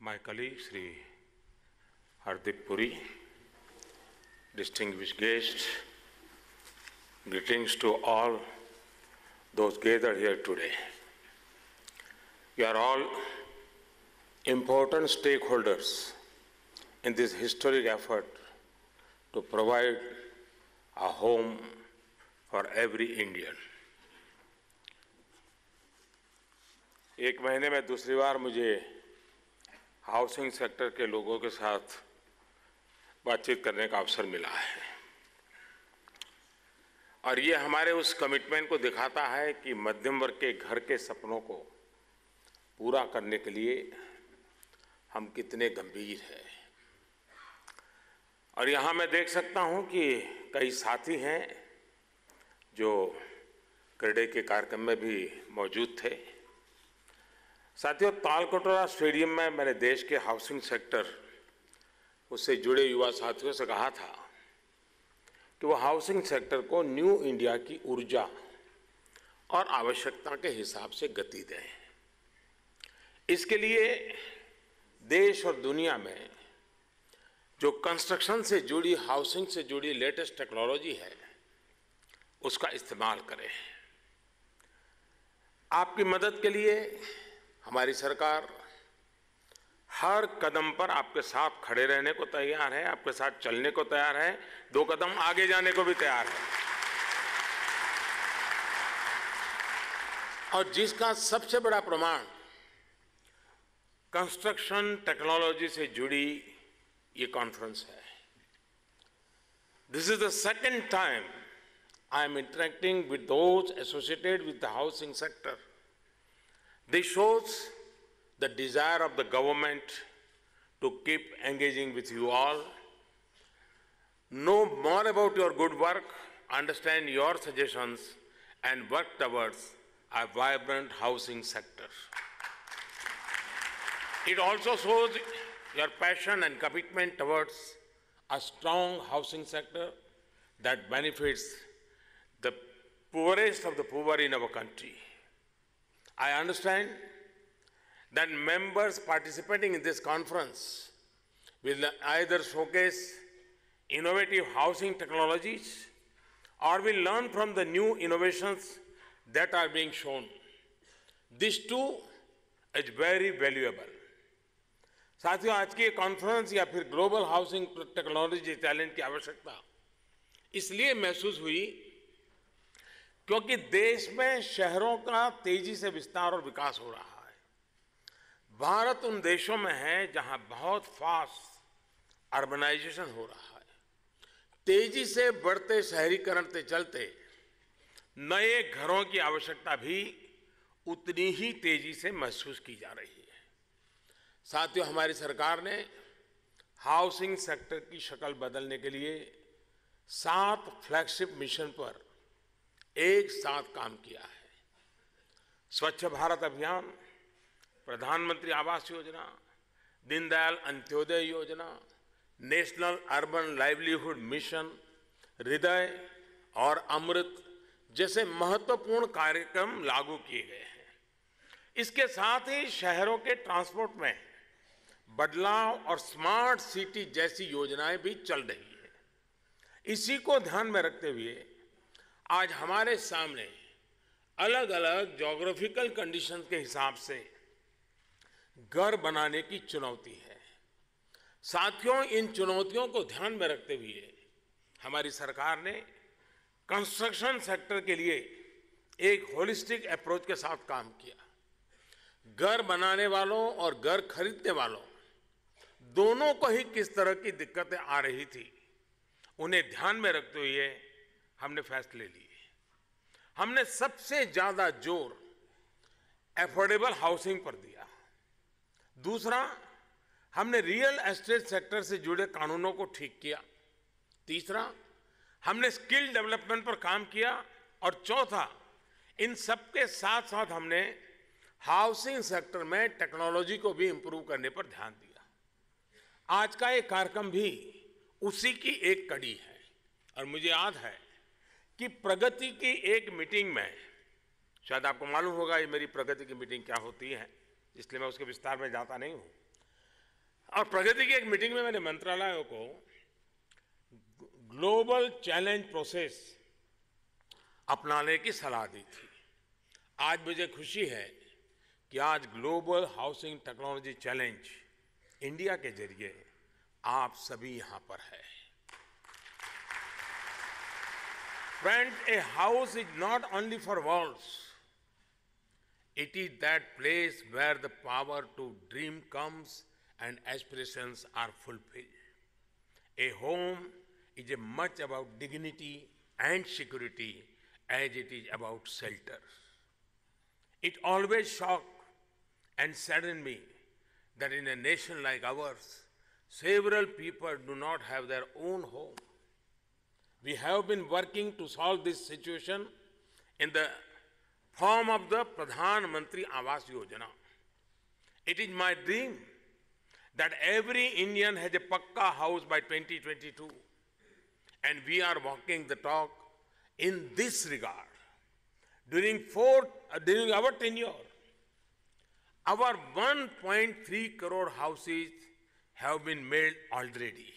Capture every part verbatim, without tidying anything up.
my colleague Sri Hardeep Puri, distinguished guests, greetings to all those gathered here today. You are all important stakeholders in this historic effort to provide a home for every Indian. एक महीने में दूसरी बार मुझे housing sector के लोगों के साथ बातचीत करने का अवसर मिला है और ये हमारे उस कमिटमेंट को दिखाता है कि मध्यम वर्ग के घर के सपनों को पूरा करने के लिए हम कितने गंभीर हैं। और यहाँ मैं देख सकता हूँ कि कई साथी हैं जो क्रेडे के कार्यक्रम में भी मौजूद थे। साथियों, तालकटोरा स्टेडियम में मैंने देश के हाउसिंग सेक्टर उससे जुड़े युवा साथियों से कहा था कि वो हाउसिंग सेक्टर को न्यू इंडिया की ऊर्जा और आवश्यकता के हिसाब से गति दें। इसके लिए देश और दुनिया में जो कंस्ट्रक्शन से जुड़ी, हाउसिंग से जुड़ी लेटेस्ट टेक्नोलॉजी है, उसका इस्तेमाल करें। आपकी मदद के लिए हमारी सरकार हर कदम पर आपके साथ खड़े रहने को तैयार है, आपके साथ चलने को तैयार है, दो कदम आगे जाने को भी तैयार है। और जिसका सबसे बड़ा प्रमाण कंस्ट्रक्शन टेक्नोलॉजी से जुड़ी ये कॉन्फ्रेंस है। This is the second time I am interacting with those associated with the housing sector. This shows the desire of the government to keep engaging with you all, know more about your good work, understand your suggestions, and work towards a vibrant housing sector. It also shows your passion and commitment towards a strong housing sector that benefits the poorest of the poor in our country. I understand that members participating in this conference will either showcase innovative housing technologies or will learn from the new innovations that are being shown. This too is very valuable. साथियों, आज की conference या फिर global housing technology challenge की आवश्यकता इसलिए महसूस हुई क्योंकि देश में शहरों का तेजी से विस्तार और विकास हो रहा है। भारत उन देशों में है जहां बहुत फास्ट अर्बनाइजेशन हो रहा है। तेजी से बढ़ते शहरीकरण के चलते नए घरों की आवश्यकता भी उतनी ही तेजी से महसूस की जा रही है। साथियों, हमारी सरकार ने हाउसिंग सेक्टर की शक्ल बदलने के लिए सात फ्लैगशिप मिशन पर एक साथ काम किया है। स्वच्छ भारत अभियान, प्रधानमंत्री आवास योजना, दीनदयाल अंत्योदय योजना, नेशनल अर्बन लाइवलीहुड मिशन, हृदय और अमृत जैसे महत्वपूर्ण कार्यक्रम लागू किए गए हैं। इसके साथ ही शहरों के ट्रांसपोर्ट में बदलाव और स्मार्ट सिटी जैसी योजनाएं भी चल रही है। इसी को ध्यान में रखते हुए आज हमारे सामने अलग अलग ज्योग्राफिकल कंडीशन के हिसाब से घर बनाने की चुनौती है। साथियों, इन चुनौतियों को ध्यान में रखते हुए हमारी सरकार ने कंस्ट्रक्शन सेक्टर के लिए एक होलिस्टिक अप्रोच के साथ काम किया। घर बनाने वालों और घर खरीदने वालों दोनों को ही किस तरह की दिक्कतें आ रही थी, उन्हें ध्यान में रखते हुए हमने फैसले लिए। हमने सबसे ज्यादा जोर एफोर्डेबल हाउसिंग पर दिया। दूसरा, हमने रियल एस्टेट सेक्टर से जुड़े कानूनों को ठीक किया। तीसरा, हमने स्किल डेवलपमेंट पर काम किया। और चौथा, इन सबके साथ साथ हमने हाउसिंग सेक्टर में टेक्नोलॉजी को भी इंप्रूव करने पर ध्यान दिया। आज का ये कार्यक्रम भी उसी की एक कड़ी है। और मुझे याद है कि प्रगति की एक मीटिंग में, शायद आपको मालूम होगा ये मेरी प्रगति की मीटिंग क्या होती है, इसलिए मैं उसके विस्तार में जाता नहीं हूं। और प्रगति की एक मीटिंग में मैंने मंत्रालयों को ग्लोबल चैलेंज प्रोसेस अपनाने की सलाह दी थी। आज मुझे खुशी है कि आज global housing technology challenge India के जरिए आप सभी यहां पर है। Friends, a house is not only for walls. It is that place where the power to dream comes and aspirations are fulfilled. A home is a much about dignity and security as it is about shelter. It always shocked and saddened me that in a nation like ours, several people do not have their own home. We have been working to solve this situation in the form of the Pradhan Mantri Awas Yojana. It is my dream that every Indian has a Pakka house by twenty twenty-two, and we are walking the talk in this regard. During, four, uh, during our tenure, our one point three crore houses have been made already.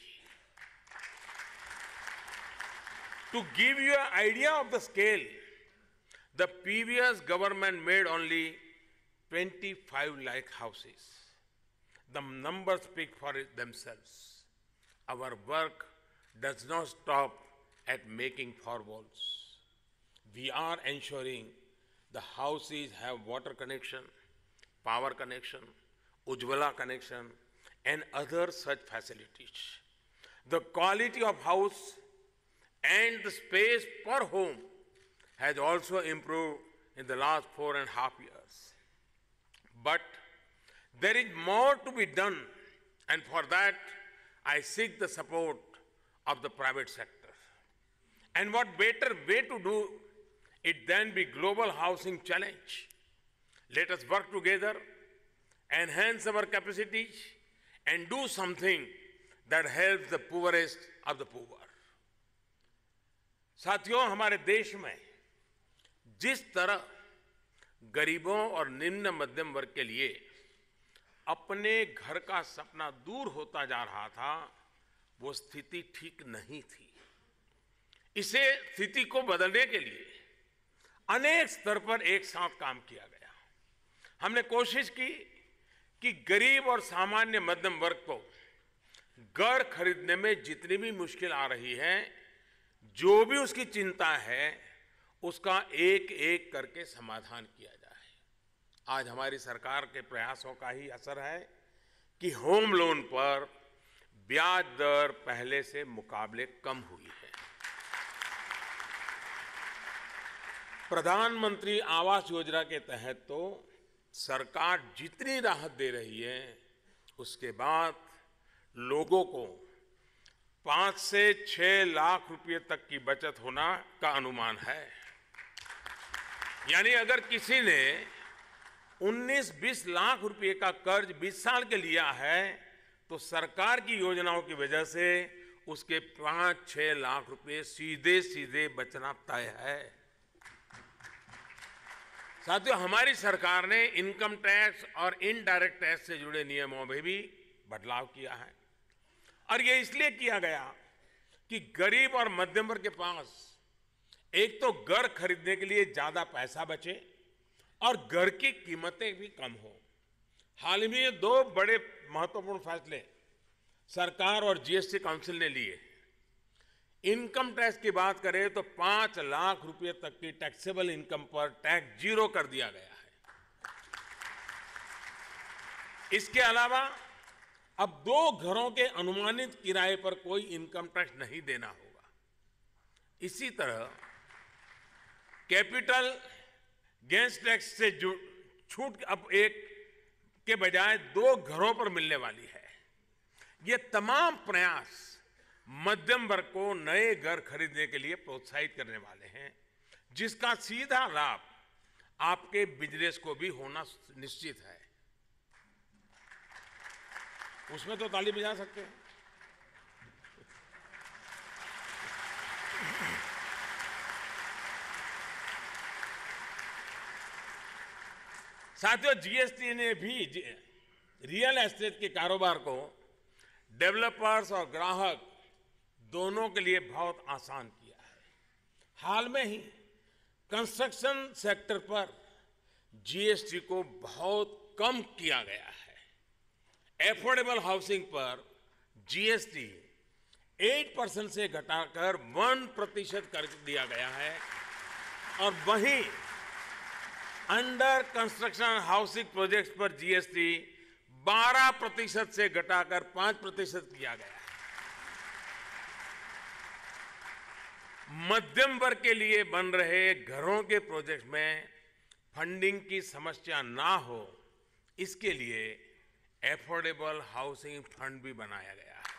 To give you an idea of the scale, the previous government made only twenty-five lakh houses. The numbers speak for it themselves. Our work does not stop at making four walls. We are ensuring the houses have water connection, power connection, Ujjwala connection, and other such facilities. The quality of house and the space per home has also improved in the last four and a half years. But there is more to be done, and for that I seek the support of the private sector. And what better way to do it than be global housing challenge? Let us work together, enhance our capacities, and do something that helps the poorest of the poor. साथियों, हमारे देश में जिस तरह गरीबों और निम्न मध्यम वर्ग के लिए अपने घर का सपना दूर होता जा रहा था, वो स्थिति ठीक नहीं थी। इसे स्थिति को बदलने के लिए अनेक स्तर पर एक साथ काम किया गया। हमने कोशिश की कि गरीब और सामान्य मध्यम वर्ग को घर खरीदने में जितनी भी मुश्किल आ रही है, जो भी उसकी चिंता है, उसका एक एक करके समाधान किया जाए। आज हमारी सरकार के प्रयासों का ही असर है कि होम लोन पर ब्याज दर पहले से मुकाबले कम हुई है। प्रधानमंत्री आवास योजना के तहत तो सरकार जितनी राहत दे रही है, उसके बाद लोगों को पांच से छह लाख रुपए तक की बचत होना का अनुमान है। यानी अगर किसी ने उन्नीस बीस लाख रुपए का कर्ज बीस साल के लिया है, तो सरकार की योजनाओं की वजह से उसके पांच छह लाख रुपए सीधे सीधे बचना तय है। साथियों, हमारी सरकार ने इनकम टैक्स और इनडायरेक्ट टैक्स से जुड़े नियमों में भी बदलाव किया है, और ये इसलिए किया गया कि गरीब और मध्यम वर्ग के पास एक तो घर खरीदने के लिए ज्यादा पैसा बचे और घर की कीमतें भी कम हो। हाल ही में दो बड़े महत्वपूर्ण फैसले सरकार और जीएसटी काउंसिल ने लिए। इनकम टैक्स की बात करें तो पांच लाख रुपए तक की टैक्सेबल इनकम पर टैक्स जीरो कर दिया गया है। इसके अलावा अब दो घरों के अनुमानित किराए पर कोई इनकम टैक्स नहीं देना होगा। इसी तरह कैपिटल गेन्स टैक्स से छूट अब एक के बजाय दो घरों पर मिलने वाली है। ये तमाम प्रयास मध्यम वर्ग को नए घर खरीदने के लिए प्रोत्साहित करने वाले हैं, जिसका सीधा लाभ आपके बिजनेस को भी होना निश्चित है। उसमें तो ताली बजा सकते हैं। साथियों, जीएसटी ने भी रियल एस्टेट के कारोबार को डेवलपर्स और ग्राहक दोनों के लिए बहुत आसान किया है। हाल में ही कंस्ट्रक्शन सेक्टर पर जीएसटी को बहुत कम किया गया है। एफोर्डेबल हाउसिंग पर जीएसटी आठ परसेंट से घटाकर वन प्रतिशत कर दिया गया है और वहीं अंडर कंस्ट्रक्शन हाउसिंग प्रोजेक्ट्स पर जीएसटी बारह प्रतिशत से घटाकर पांच प्रतिशत किया गया है। मध्यम वर्ग के लिए बन रहे घरों के प्रोजेक्ट में फंडिंग की समस्या ना हो, इसके लिए एफोर्डेबल हाउसिंग फंड भी बनाया गया है।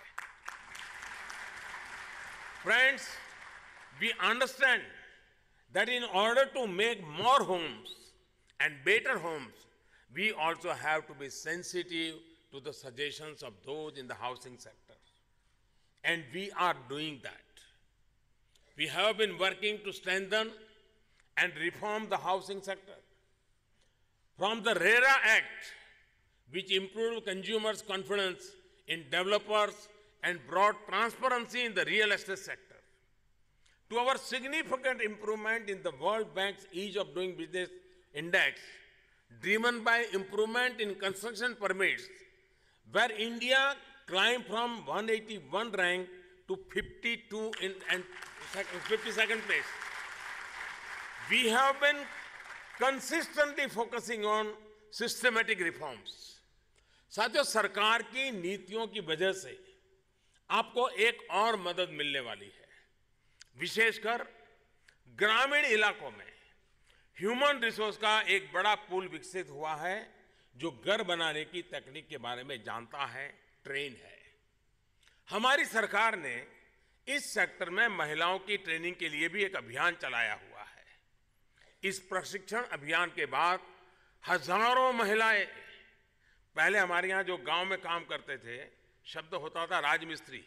Friends, we understand that in order to make more homes and better homes, we also have to be sensitive to the suggestions of those in the housing sector. And we are doing that. We have been working to strengthen and reform the housing sector. From the RERA Act, which improved consumers' confidence in developers and brought transparency in the real estate sector, to our significant improvement in the World Bank's Ease of Doing Business Index, driven by improvement in construction permits, where India climbed from one hundred eighty-one rank to fifty-two in, and fifty-second place. We have been consistently focusing on systematic reforms. साथियों, सरकार की नीतियों की वजह से आपको एक और मदद मिलने वाली है। विशेषकर ग्रामीण इलाकों में ह्यूमन रिसोर्स का एक बड़ा पूल विकसित हुआ है, जो घर बनाने की तकनीक के बारे में जानता है, ट्रेन है। हमारी सरकार ने इस सेक्टर में महिलाओं की ट्रेनिंग के लिए भी एक अभियान चलाया हुआ है। इस प्रशिक्षण अभियान के बाद हजारों महिलाएं, पहले हमारे यहाँ जो गांव में काम करते थे, शब्द होता था राजमिस्त्री,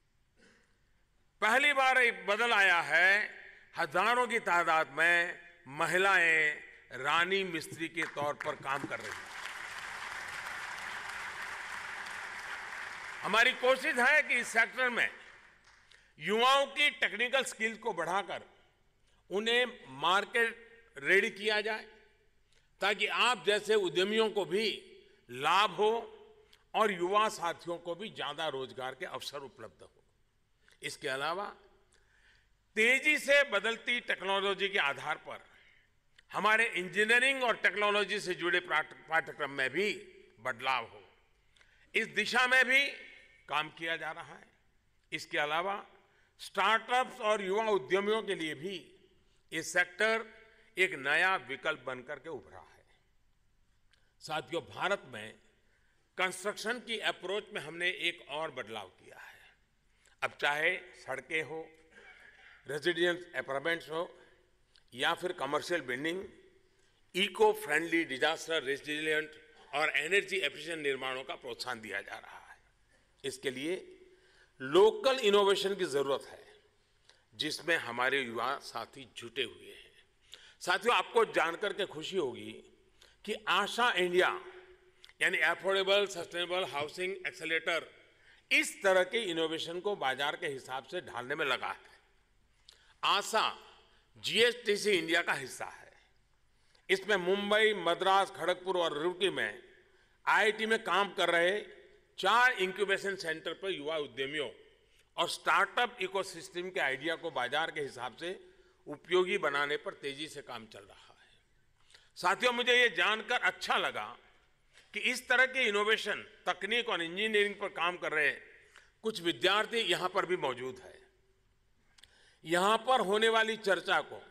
पहली बार एक बदल आया है। हजारों की तादाद में महिलाएं रानी मिस्त्री के तौर पर काम कर रही हैं। हमारी कोशिश है कि इस सेक्टर में युवाओं की टेक्निकल स्किल्स को बढ़ाकर उन्हें मार्केट रेडी किया जाए, ताकि आप जैसे उद्यमियों को भी लाभ हो और युवा साथियों को भी ज्यादा रोजगार के अवसर उपलब्ध हो। इसके अलावा तेजी से बदलती टेक्नोलॉजी के आधार पर हमारे इंजीनियरिंग और टेक्नोलॉजी से जुड़े पाठ्यक्रम में भी बदलाव हो, इस दिशा में भी काम किया जा रहा है। इसके अलावा स्टार्टअप्स और युवा उद्यमियों के लिए भी ये सेक्टर एक नया विकल्प बनकर के उभरा है। साथियों, भारत में कंस्ट्रक्शन की अप्रोच में हमने एक और बदलाव किया है। अब चाहे सड़कें हो, रेजिडेंस अपार्टमेंट्स हो या फिर commercial building, eco friendly, disaster resilient और एनर्जी एफिशिएंट निर्माणों का प्रोत्साहन दिया जा रहा है। इसके लिए लोकल इनोवेशन की जरूरत है, जिसमें हमारे युवा साथी जुटे हुए हैं। साथियों, आपको जानकर के खुशी होगी कि आशा इंडिया यानी अफोर्डेबल सस्टेनेबल हाउसिंग एक्सेलेरेटर इस तरह के इनोवेशन को बाजार के हिसाब से ढालने में लगा है। आशा जीएसटीसी इंडिया का हिस्सा है। इसमें मुंबई, मद्रास, खड़गपुर और रुड़की में आईआईटी में काम कर रहे चार इंक्यूबेशन सेंटर पर युवा उद्यमियों और स्टार्टअप इकोसिस्टम के आइडिया को बाजार के हिसाब से उपयोगी बनाने पर तेजी से काम चल रहा है। साथियों, मुझे ये जानकर अच्छा लगा कि इस तरह के इनोवेशन, तकनीक और इंजीनियरिंग पर काम कर रहे कुछ विद्यार्थी यहां पर भी मौजूद है। यहां पर होने वाली चर्चा को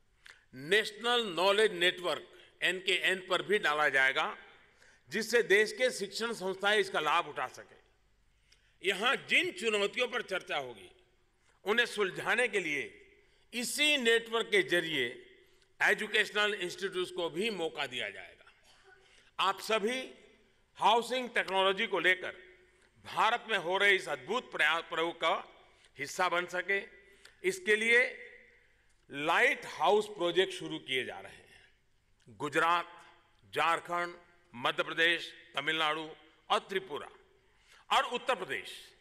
national knowledge network N K N पर भी डाला जाएगा, जिससे देश के शिक्षण संस्थाएं इसका लाभ उठा सके। यहां जिन चुनौतियों पर चर्चा होगी, उन्हें सुलझाने के लिए इसी नेटवर्क के जरिए एजुकेशनल इंस्टीट्यूट्स को भी मौका दिया जाएगा। आप सभी हाउसिंग टेक्नोलॉजी को लेकर भारत में हो रहे इस अद्भुत प्रयोग का हिस्सा बन सके, इसके लिए लाइट हाउस प्रोजेक्ट शुरू किए जा रहे हैं। गुजरात, झारखंड, मध्य प्रदेश, तमिलनाडु और त्रिपुरा और उत्तर प्रदेश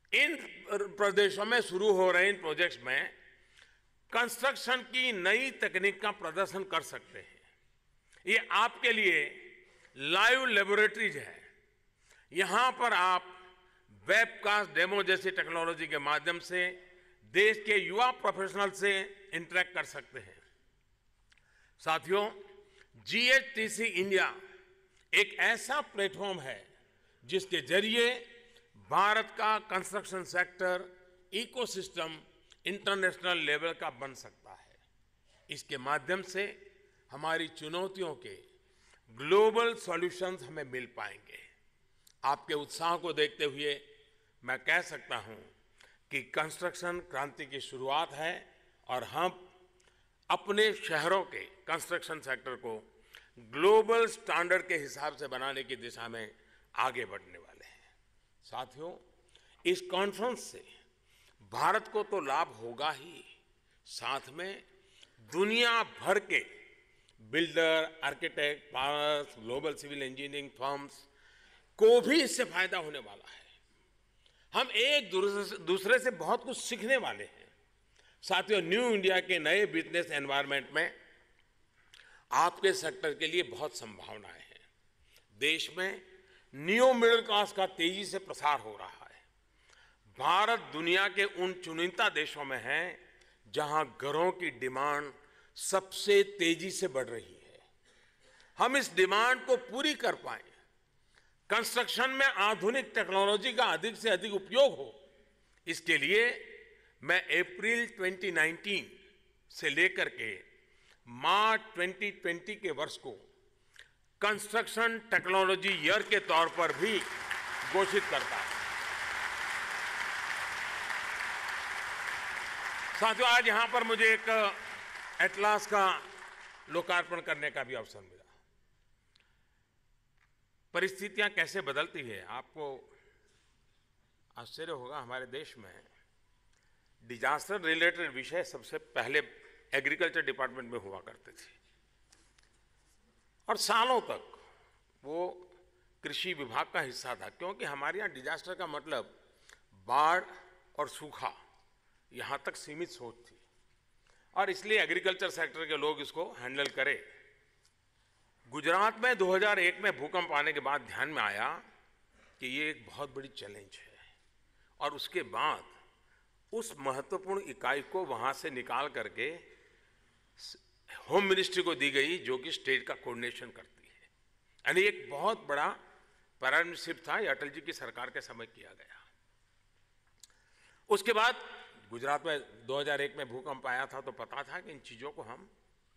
इन प्रदेशों में शुरू हो रहे इन प्रोजेक्ट्स में कंस्ट्रक्शन की नई तकनीक का प्रदर्शन कर सकते हैं। ये आपके लिए लाइव लेबोरेटरीज है। यहां पर आप वेबकास्ट डेमो जैसी टेक्नोलॉजी के माध्यम से देश के युवा प्रोफेशनल से इंटरेक्ट कर सकते हैं। साथियों, जीएचटीसी इंडिया एक ऐसा प्लेटफॉर्म है जिसके जरिए भारत का construction sector ecosystem international level का बन सकता है। इसके माध्यम से हमारी चुनौतियों के ग्लोबल सॉल्यूशंस हमें मिल पाएंगे। आपके उत्साह को देखते हुए मैं कह सकता हूं कि कंस्ट्रक्शन क्रांति की शुरुआत है और हम अपने शहरों के कंस्ट्रक्शन सेक्टर को ग्लोबल स्टैंडर्ड के हिसाब से बनाने की दिशा में आगे बढ़ने वाले हैं। साथियों, इस कॉन्फ्रेंस से भारत को तो लाभ होगा ही, साथ में दुनिया भर के बिल्डर, आर्किटेक्ट, पार्स, ग्लोबल सिविल इंजीनियरिंग फर्म्स को भी इससे फायदा होने वाला है। हम एक दूसरे से बहुत कुछ सीखने वाले हैं। साथियों, न्यू इंडिया के नए बिजनेस एनवायरनमेंट में आपके सेक्टर के लिए बहुत संभावनाएं हैं। देश में न्यू मिडिल क्लास का तेजी से प्रसार हो रहा है। भारत दुनिया के उन चुनिंदा देशों में है जहां घरों की डिमांड सबसे तेजी से बढ़ रही है। हम इस डिमांड को पूरी कर पाए, कंस्ट्रक्शन में आधुनिक टेक्नोलॉजी का अधिक से अधिक उपयोग हो, इसके लिए मैं अप्रैल दो हज़ार उन्नीस से लेकर के मार्च दो हज़ार बीस के वर्ष को कंस्ट्रक्शन टेक्नोलॉजी ईयर के तौर पर भी घोषित करता है। साथियों, आज यहां पर मुझे एक एटलास का लोकार्पण करने का भी अवसर मिला। परिस्थितियां कैसे बदलती है, आपको आश्चर्य होगा। हमारे देश में डिजास्टर रिलेटेड विषय सबसे पहले एग्रीकल्चर डिपार्टमेंट में हुआ करते थे और सालों तक वो कृषि विभाग का हिस्सा था, क्योंकि हमारे यहाँ डिजास्टर का मतलब बाढ़ और सूखा यहाँ तक सीमित सोच थी और इसलिए एग्रीकल्चर सेक्टर के लोग इसको हैंडल करें। गुजरात में दो हज़ार एक में भूकंप आने के बाद ध्यान में आया कि ये एक बहुत बड़ी चैलेंज है और उसके बाद उस महत्वपूर्ण इकाई को वहां से निकाल करके होम मिनिस्ट्री को दी गई, जो कि स्टेट का कोऑर्डिनेशन करती है। यानी एक बहुत बड़ा पैराडाइम शिफ्ट था, ये अटल जी की सरकार के समय किया गया। उसके बाद गुजरात में दो हज़ार एक में भूकंप आया था तो पता था कि इन चीजों को हम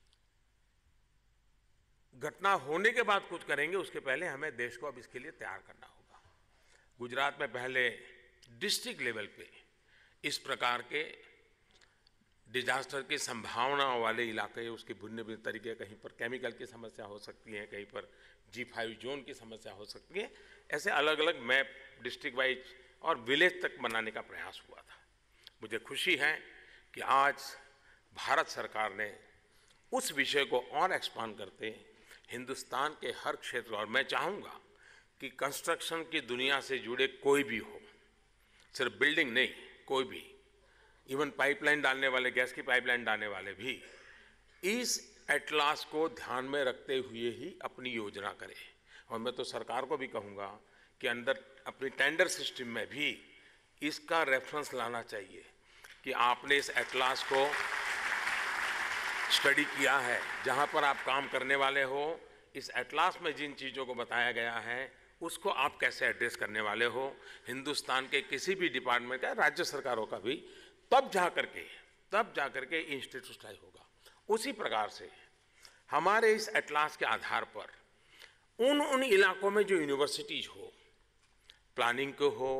घटना होने के बाद कुछ करेंगे, उसके पहले हमें देश को अब इसके लिए तैयार करना होगा। गुजरात में पहले डिस्ट्रिक्ट लेवल पे इस प्रकार के डिजास्टर की संभावना वाले इलाके, उसके भिन्न भिन्न तरीके, कहीं पर केमिकल की समस्या हो सकती है, कहीं पर जी फाइव जोन की समस्या हो सकती है, ऐसे अलग अलग मैप डिस्ट्रिक्ट वाइज और विलेज तक बनाने का प्रयास हुआ था। मुझे खुशी है कि आज भारत सरकार ने उस विषय को और एक्सपांड करते हिंदुस्तान के हर क्षेत्र, और मैं चाहूँगा कि कंस्ट्रक्शन की दुनिया से जुड़े कोई भी हो, सिर्फ बिल्डिंग नहीं, कोई भी, इवन पाइपलाइन डालने वाले, गैस की पाइपलाइन डालने वाले भी इस एटलास को ध्यान में रखते हुए ही अपनी योजना करें। और मैं तो सरकार को भी कहूँगा कि अंदर अपनी टेंडर सिस्टम में भी इसका रेफरेंस लाना चाहिए कि आपने इस एटलास को स्टडी किया है, जहाँ पर आप काम करने वाले हो, इस एटलास में जिन चीज़ों को बताया गया है उसको आप कैसे एड्रेस करने वाले हो। हिंदुस्तान के किसी भी डिपार्टमेंट का, राज्य सरकारों का भी, तब जा करके तब जा करके इंस्टीट्यूशनलाइज होगा। उसी प्रकार से हमारे इस एटलास के आधार पर उन उन इलाकों में जो यूनिवर्सिटीज हो, प्लानिंग के हो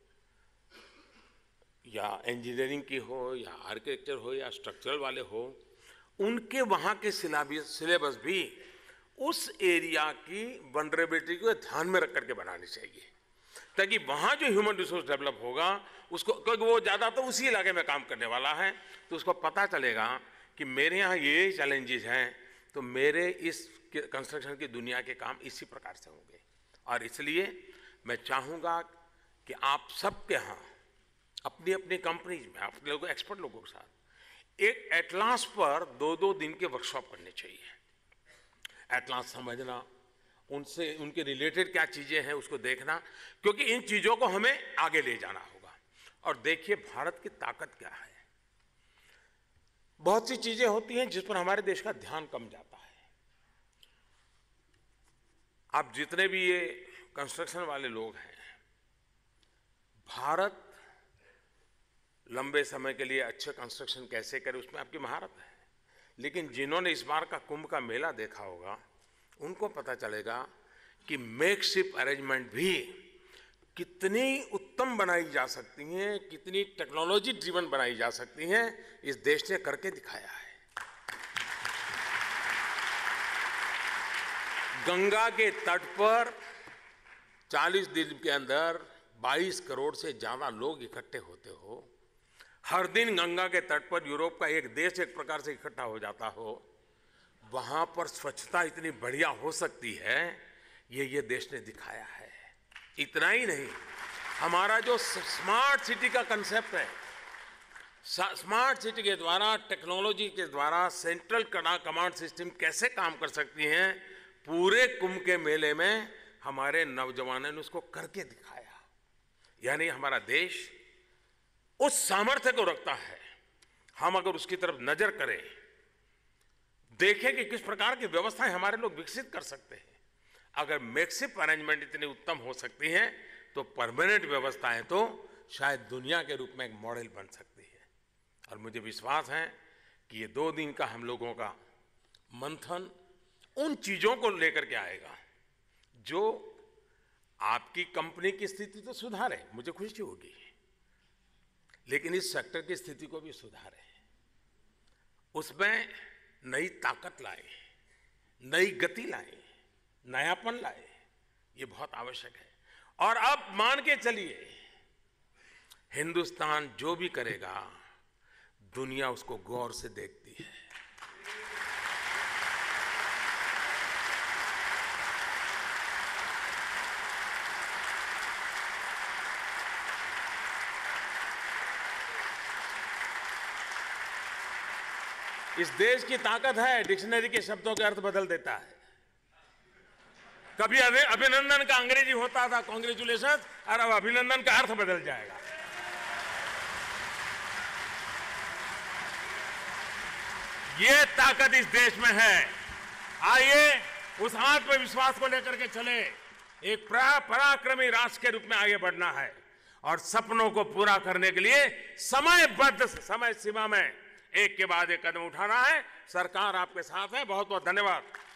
या इंजीनियरिंग की हो या आर्किटेक्चर हो या स्ट्रक्चरल वाले हो, उनके वहाँ के सिलेबस भी उस एरिया की वनरेबिलिटी को ध्यान में रख करके बनानी चाहिए, ताकि वहाँ जो ह्यूमन रिसोर्स डेवलप होगा उसको, क्योंकि वो ज़्यादा तो उसी इलाके में काम करने वाला है, तो उसको पता चलेगा कि मेरे यहाँ ये चैलेंजेस हैं, तो मेरे इस कंस्ट्रक्शन की दुनिया के काम इसी प्रकार से होंगे। और इसलिए मैं चाहूँगा कि आप सबके यहाँ अपनी अपनी कंपनीज में, अपने लोगों एक्सपर्ट लोगों के साथ एक एटलास पर दो दो दिन के वर्कशॉप करने चाहिए। एटलास समझना, उनसे उनके रिलेटेड क्या चीज़ें हैं उसको देखना, क्योंकि इन चीज़ों को हमें आगे ले जाना होगा। और देखिए भारत की ताकत क्या है। बहुत सी चीज़ें होती हैं जिस पर हमारे देश का ध्यान कम जाता है। आप जितने भी ये कंस्ट्रक्शन वाले लोग हैं, भारत लंबे समय के लिए अच्छे कंस्ट्रक्शन कैसे करे उसमें आपकी महारत है। लेकिन जिन्होंने इस बार का कुंभ का मेला देखा होगा उनको पता चलेगा कि मेकशिफ्ट अरेंजमेंट भी कितनी उत्तम बनाई जा सकती हैं, कितनी टेक्नोलॉजी ड्रिवन बनाई जा सकती हैं, इस देश ने करके दिखाया है। गंगा के तट पर चालीस दिन के अंदर बाईस करोड़ से ज्यादा लोग इकट्ठे होते हो, हर दिन गंगा के तट पर यूरोप का एक देश एक प्रकार से इकट्ठा हो जाता हो, वहां पर स्वच्छता इतनी बढ़िया हो सकती है, ये ये देश ने दिखाया है। इतना ही नहीं, हमारा जो स्मार्ट सिटी का कंसेप्ट है, स्मार्ट सिटी के द्वारा, टेक्नोलॉजी के द्वारा सेंट्रल कमांड सिस्टम कैसे काम कर सकती हैं, पूरे कुंभ के मेले में हमारे नौजवानों ने उसको करके दिखाया। यानी हमारा देश उस सामर्थ्य को रखता है। हम अगर उसकी तरफ नजर करें, देखें कि किस प्रकार की व्यवस्थाएं हमारे लोग विकसित कर सकते हैं। अगर मेकशिफ्ट अरेंजमेंट इतनी उत्तम हो सकती हैं तो परमानेंट व्यवस्थाएं तो शायद दुनिया के रूप में एक मॉडल बन सकती है। और मुझे विश्वास है कि ये दो दिन का हम लोगों का मंथन उन चीजों को लेकर के आएगा जो आपकी कंपनी की स्थिति तो सुधारे, मुझे खुशी होगी, लेकिन इस सेक्टर की स्थिति को भी सुधारे, उसमें नई ताकत लाए, नई गति लाए, नयापन लाए, ये बहुत आवश्यक है। और अब मान के चलिए, हिंदुस्तान जो भी करेगा दुनिया उसको गौर से देखती है। इस देश की ताकत है, डिक्शनरी के शब्दों के अर्थ बदल देता है। कभी अभिनंदन का अंग्रेजी होता था कांग्रेचुलेशन, और अब अभिनंदन का अर्थ बदल जाएगा। ये ताकत इस देश में है। आइए उस आत्मविश्वास को लेकर के चले, एक पराक्रमी राष्ट्र के रूप में आगे बढ़ना है और सपनों को पूरा करने के लिए समयबद्ध समय सीमा में एक के बाद एक कदम उठाना है। सरकार आपके साथ है। बहुत बहुत धन्यवाद।